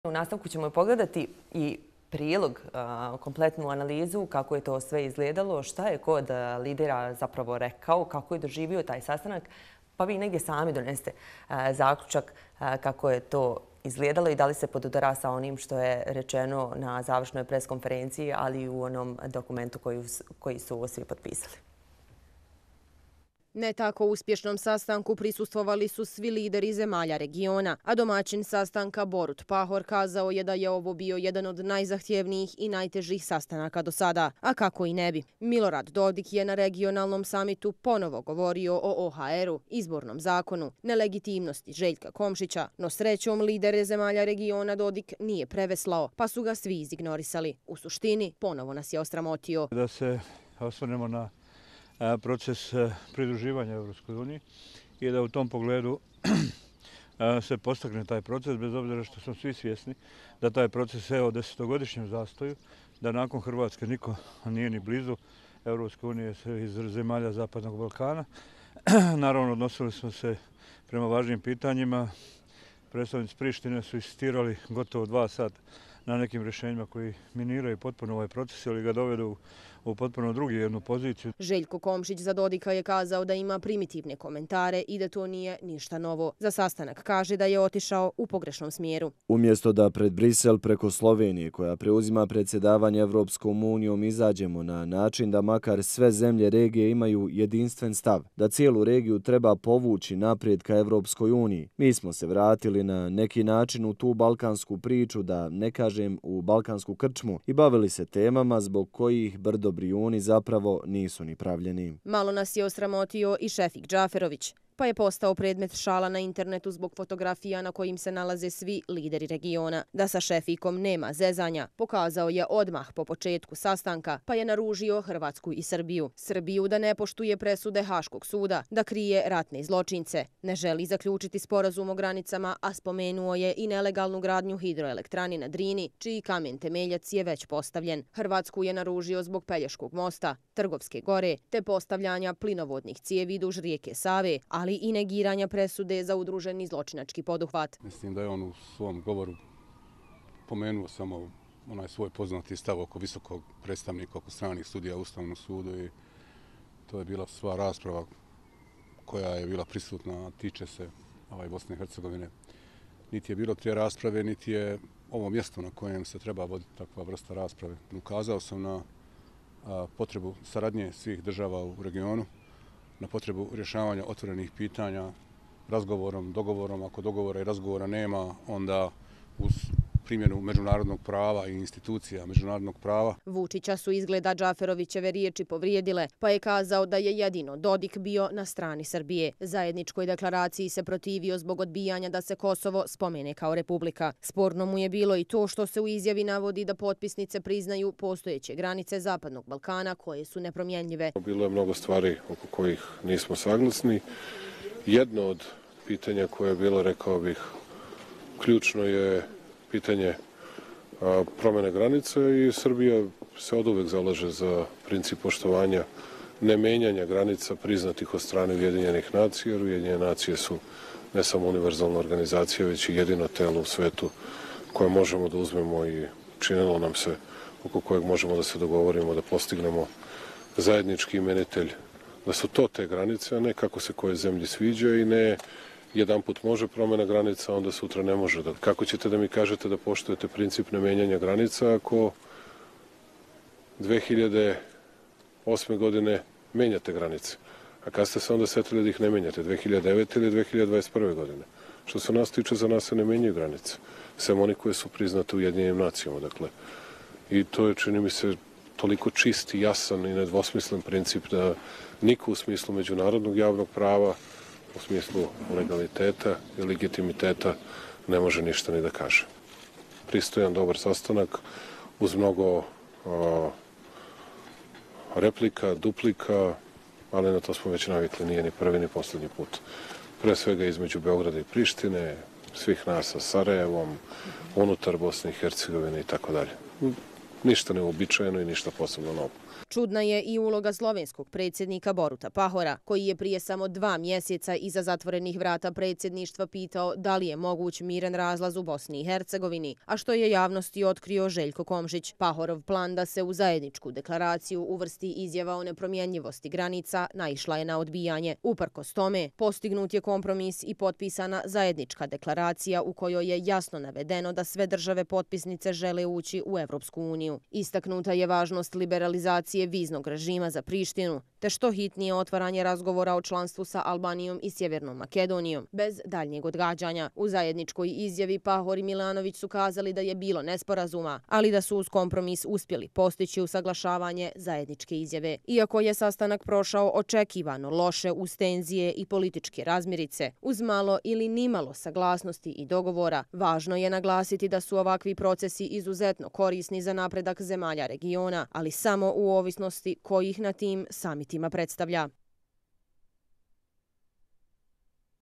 U nastavku ćemo pogledati i prilog, kompletnu analizu kako je to sve izgledalo, šta je kod lidera zapravo rekao, kako je doživio taj sastanak, pa vi negdje sami donesete zaključak kako je to izgledalo i da li se podudara sa onim što je rečeno na završnoj preskonferenciji, ali i u onom dokumentu koji su svi potpisali. Ne tako uspješnom sastanku prisustvovali su svi lideri zemalja regiona, a domaćin sastanka Borut Pahor kazao je da je ovo bio jedan od najzahtjevnijih i najtežih sastanaka do sada, a kako i ne bi. Milorad Dodik je na regionalnom samitu ponovo govorio o OHR-u, izbornom zakonu, nelegitimnosti Željka Komšića, no srećom lidere zemalja regiona Dodik nije preveslao, pa su ga svi izignorisali. U suštini, ponovo nas je osramotio. Da se osvrnemo na proces pridruživanja Evropskoj uniji i da u tom pogledu se postakne taj proces, bez obzira što smo svi svjesni da taj proces je o 10-godišnjem zastoju, da nakon Hrvatske niko nije ni blizu Evropske unije iz zemalja Zapadnog Balkana. Naravno, odnosili smo se prema važnim pitanjima. Predstavnici Prištine su insistirali gotovo 2 sata na nekim rješenjima koji miniraju potpuno ovaj proces ili ga dovedu u potpuno drugu jednu poziciju. Željko Komšić za Dodika je kazao da ima primitivne komentare i da to nije ništa novo. Za sastanak kaže da je otišao u pogrešnom smjeru. Umjesto da pred Brisel preko Slovenije, koja preuzima predsjedavanje Evropskom unijom, izađemo na način da makar sve zemlje regije imaju jedinstven stav, da cijelu regiju treba povući naprijed ka Evropskoj uniji. Mi smo se vratili na neki način u tu balkansku priču, da ne kažem u balkansku krčmu, i bavili se temama zbog kojih brdo Brijuni zapravo nisu ni pravljeni. Malo nas je osramotio i Šefik Džaferović, pa je postao predmet šala na internetu zbog fotografija na kojim se nalaze svi lideri regiona. Da sa Šefikom nema zezanja, pokazao je odmah po početku sastanka, pa je naružio Hrvatsku i Srbiju. Srbiju da ne poštuje presude Haškog suda, da krije ratne zločince, ne želi zaključiti sporazum o granicama, a spomenuo je i nelegalnu gradnju hidroelektrani na Drini, čiji kamen temeljac je već postavljen. Hrvatsku je naružio zbog Pelješkog mosta, Trgovske gore, te postavljanja plinovodnih cijevi duž rijeke Save, ali i negiranja presude za udruženi zločinački poduhvat. Mislim da je on u svom govoru pomenuo samo onaj svoj poznati stav oko visokog predstavnika, oko stranih sudija u Ustavnom sudu, i to je bila sva rasprava koja je bila prisutna, a tiče se Bosne i Hercegovine. Niti je bilo te rasprave, niti je ovo mjesto na kojem se treba voditi takva vrsta rasprave. Ukazao sam na potrebu saradnje svih država u regionu, na potrebu rješavanja otvorenih pitanja razgovorom, dogovorom. Ako dogovora i razgovora nema, onda uz primjenu međunarodnog prava i institucija međunarodnog prava. Vučića su izgleda Džaferovićeve riječi povrijedile, pa je kazao da je jedino Dodik bio na strani Srbije. Zajedničkoj deklaraciji se protivio zbog odbijanja da se Kosovo spomene kao republika. Sporno mu je bilo i to što se u izjavi navodi da potpisnice priznaju postojeće granice Zapadnog Balkana koje su nepromjenljive. Bilo je mnogo stvari oko kojih nismo saglasni. Jedno od pitanja koje je bilo, rekao bih, ključno je pitanje promjene granice, i Srbija se oduvek zalaže za princip poštovanja nemenjanja granica priznatih od strane Ujedinjenih nacija, jer Ujedinjene nacije su ne samo univerzalna organizacija, već i jedino telo u svetu koje možemo da uzmemo i činilo nam se oko kojeg možemo da se dogovorimo, da postignemo zajednički imenitelj, da su to te granice, a ne kako se koje zemlji sviđa, i ne jedan put može promjena granica, onda sutra ne može. Kako ćete da mi kažete da poštujete princip nemenjanja granica ako 2008. godine menjate granice? A kad ste se onda setili da ih ne menjate? 2009. ili 2021. godine? Što se nas tiče, za nas se ne menjaju granice. Sem oni koje su priznate Ujedinjenim nacijama. Dakle, i to je, čini mi se, toliko čist i jasan i nedvosmislen princip da niko u smislu međunarodnog javnog prava, u smislu legaliteta i legitimiteta, ne može ništa ni da kaže. Pristojan, dobar sastanak uz mnogo replika, duplika, ali na to smo već navikli, nije ni prvi ni posljednji put. Pre svega između Beograda i Prištine, svih nas sa Sarajevom, unutar Bosne i Hercegovine i tako dalje. ništa neuobičajeno i ništa posebno novo. Čudna je i uloga slovenskog predsjednika Boruta Pahora, koji je prije samo 2 mjeseca iza zatvorenih vrata predsjedništva pitao da li je moguć miran razlaz u Bosni i Hercegovini, a što je javnosti otkrio Željko Komšić. Pahorov plan da se u zajedničku deklaraciju uvrsti izjava o nepromjenjivosti granica naišla je na odbijanje. Uprkos tome, postignut je kompromis i potpisana zajednička deklaracija u kojoj je jasno navedeno da sve države potpisnice žele ući u Evropsku uniju. Istaknuta je važnost liberalizacije viznog režima za Prištinu, te što hitnije otvaranje razgovora o članstvu sa Albanijom i Sjevernom Makedonijom, bez daljnjeg odgađanja. U zajedničkoj izjavi Pahor i Milanović su kazali da je bilo nesporazuma, ali da su uz kompromis uspjeli postići usaglašavanje zajedničke izjave. Iako je sastanak prošao očekivano loše uz tenzije i političke razmirice, uz malo ili nimalo saglasnosti i dogovora, važno je naglasiti da su ovakvi procesi izuzetno korisni za napredak zemalja regiona, ali samo u ovisnosti kojih na tim samitima predstavlja.